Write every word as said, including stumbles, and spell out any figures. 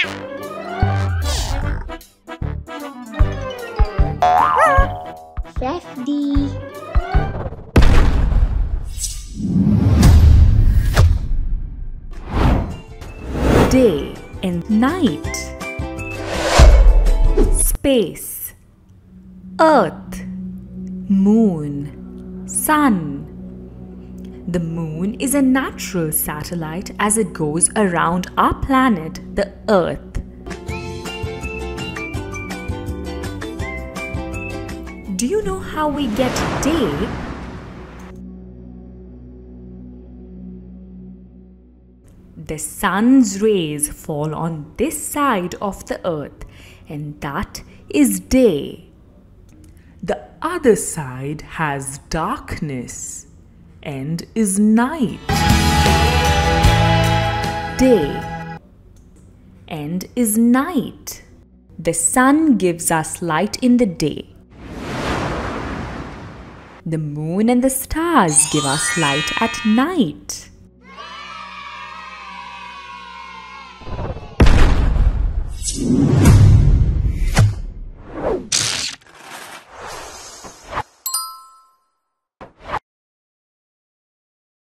FEFDY. Day and night. Space. Earth. Moon. Sun. The moon is a natural satellite as it goes around our planet, the Earth. Do you know how we get day? The sun's rays fall on this side of the earth, and that is day. The other side has darkness and is night. Day and is night. The sun gives us light in the day. The moon and the stars give us light at night. You